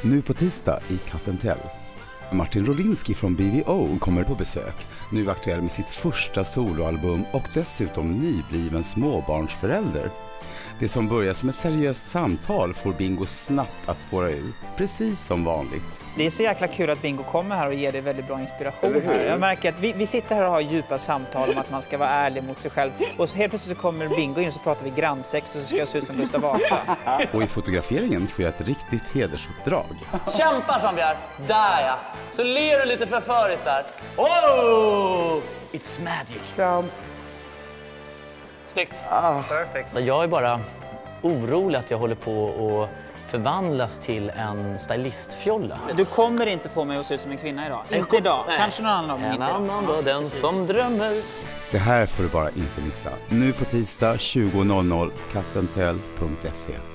Nu på tisdag i Kattentell. Martin Rolinski från BVO kommer på besök. Nu aktuell med sitt första soloalbum och dessutom nybliven småbarnsförälder. Det som börjar som ett seriöst samtal får Bingo snabbt att spåra ur, precis som vanligt. Det är så jäkla kul att Bingo kommer här och ger dig väldigt bra inspiration här. Jag märker att vi sitter här och har djupa samtal om att man ska vara ärlig mot sig själv. Och så helt plötsligt så kommer Bingo in och så pratar vi grannsex och så ska jag se ut som Gustav Vasa. Och i fotograferingen får jag ett riktigt hedersuppdrag. Kämpar som vi är. Där ja. Så ler du lite förföriskt där. Oh! It's magic. Snyggt. Perfect. Jag är bara orolig att jag håller på att förvandlas till en stylistfjolla. Du kommer inte få mig att se ut som en kvinna idag. Inte idag. Nej. Kanske någon annan dag. En annan dag, den som drömmer. Det här får du bara inte missa. Nu på tisdag 20.00 kattentell.se.